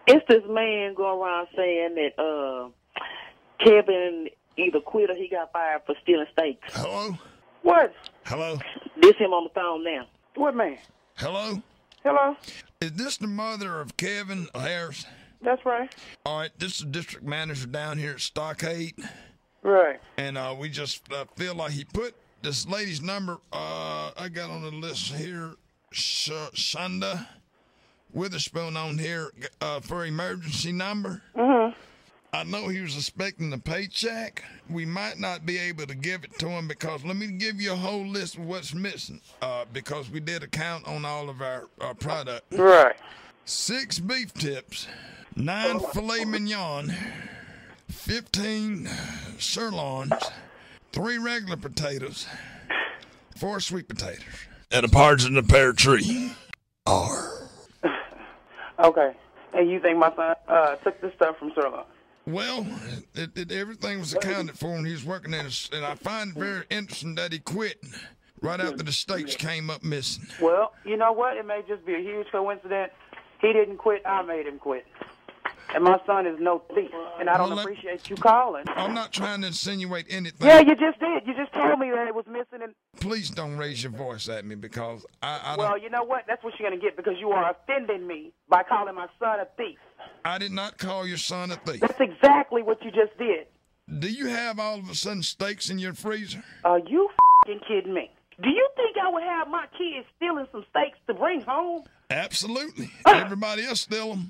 It's this man going around saying that Kevin either quit or he got fired for stealing steaks. Hello? What? Hello? This him on the phone now. What man? Hello? Hello? Is this the mother of Kevin Harris? That's right. All right, this is the district manager down here at Stockade. Right. And we just feel like he put this lady's number, I got on the list here, Shonda Witherspoon on here for emergency number. Mm-hmm. I know he was expecting a paycheck. We might not be able to give it to him because let me give you a whole list of what's missing because we did a count on all of our product. Right. 6 beef tips, 9 filet mignon, 15 sirloins, 3 regular potatoes, 4 sweet potatoes, and a partridge in a pear tree. Okay. And you think my son took this stuff from Sirloin? Well, everything was accounted for when he was working there, and I find it very interesting that he quit right after the steaks came up missing. Well, you know what? It may just be a huge coincidence. He didn't quit. I made him quit. And my son is no thief, and I don't appreciate you calling. I'm not trying to insinuate anything. Yeah, you just did. You just told me that it was missing. And please don't raise your voice at me because I don't. Well, you know what? That's what you're going to get because you are offending me by calling my son a thief. I did not call your son a thief. That's exactly what you just did. Do you have all of a sudden steaks in your freezer? Are you f***ing kidding me? Do you think I would have my kids stealing some steaks to bring home? Absolutely. Everybody else steal them.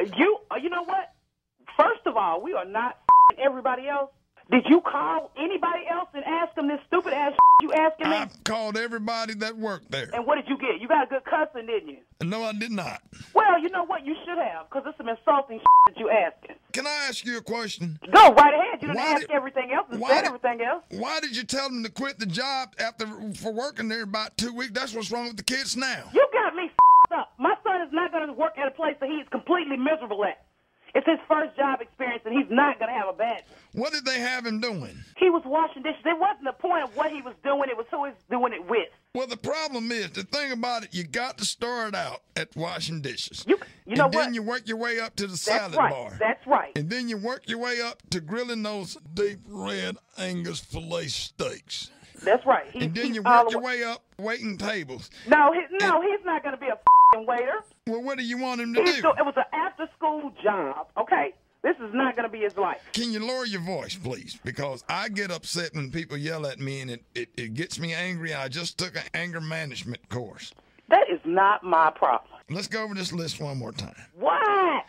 You know what? First of all, we are not f***ing everybody else. Did you call anybody else and ask them this stupid ass you asking me? I called everybody that worked there. And what did you get? You got a good cussing, didn't you? No, I did not. Well, you know what? You should have, because it's some insulting that you asking. Can I ask you a question? Go right ahead. You didn't ask everything else and said everything else. Why did you tell them to quit the job for working there about 2 weeks? That's what's wrong with the kids now. You got me up. My son is not going to work at a place that he is completely miserable at. It's his first job experience, and he's not going to have a bad. What did they have him doing? He was washing dishes. It wasn't the point of what he was doing. It was who he was doing it with. Well, the problem is, the thing about it, you got to start out at washing dishes. You know what? And then you work your way up to the salad bar. That's right. And then you work your way up to grilling those deep red Angus filet steaks. That's right. And then you work your way up waiting tables. No, he's not going to be a waiter. Well, what do you want him to do? It was an after-school job, okay? This is not going to be his life. Can you lower your voice, please? Because I get upset when people yell at me, and it gets me angry. I just took an anger management course. That is not my problem. Let's go over this list one more time. What?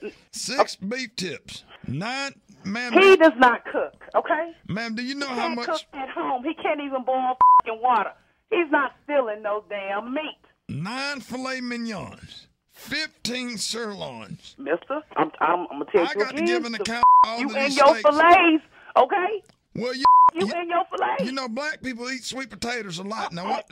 6 beef tips. 9, ma'am. He does not cook, okay? Ma'am, do you know how much? He can't cook at home. He can't even boil f***ing water. He's not stealing no damn meat. 9 filet mignons. 15 sirloins. Mister, I'm going to tell you I got to give an account of all you of and these your steaks. fillets, okay? Well, you and your fillets. You know, black people eat sweet potatoes a lot. Now what?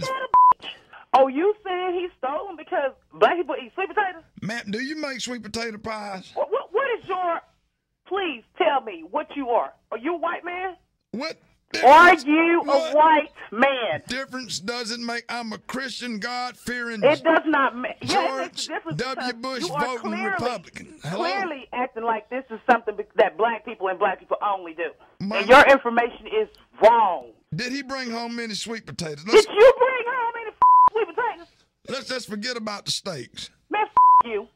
Oh, you saying he stole them because black people eat sweet potatoes? Ma'am, do you make sweet potato pies? What is your... Please tell me what you are. Are you a white man? What? Are you a white man? Difference does it make? I'm a Christian, God-fearing. It does not make. George W. Bush voting Republican. Hello? Clearly acting like this is something that black people and black people only do. And your information is wrong. Did he bring home many sweet potatoes? Did you bring home any sweet potatoes? Let's just forget about the steaks. Man, you.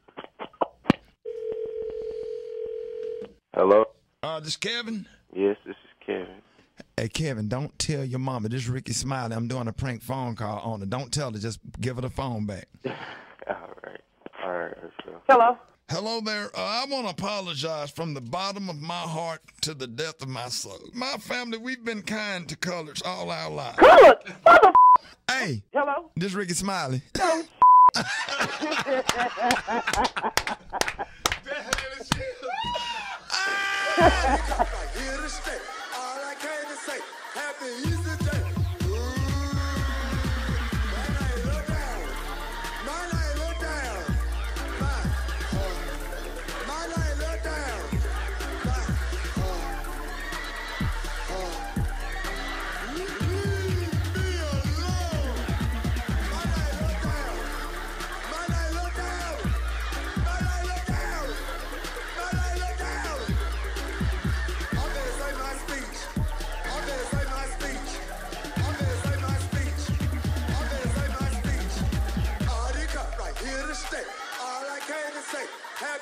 Hello? This Kevin? Yes, this is Kevin. Hey, Kevin, don't tell your mama. This is Ricky Smiley. I'm doing a prank phone call on her. Don't tell her. Just give her the phone back. All right, sure. Hello? Hello there. I want to apologize from the bottom of my heart to the depth of my soul. My family, we've been kind to colors all our lives. Colors? What the Hey. Hello? This is Ricky Smiley. No. Here to stay. All I came to say, happy Easter day. My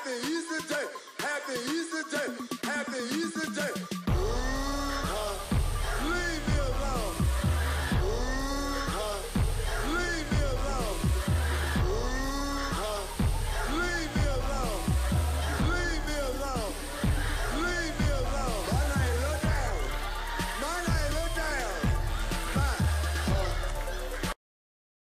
Happy Easter day. Happy Easter day. Happy Easter day.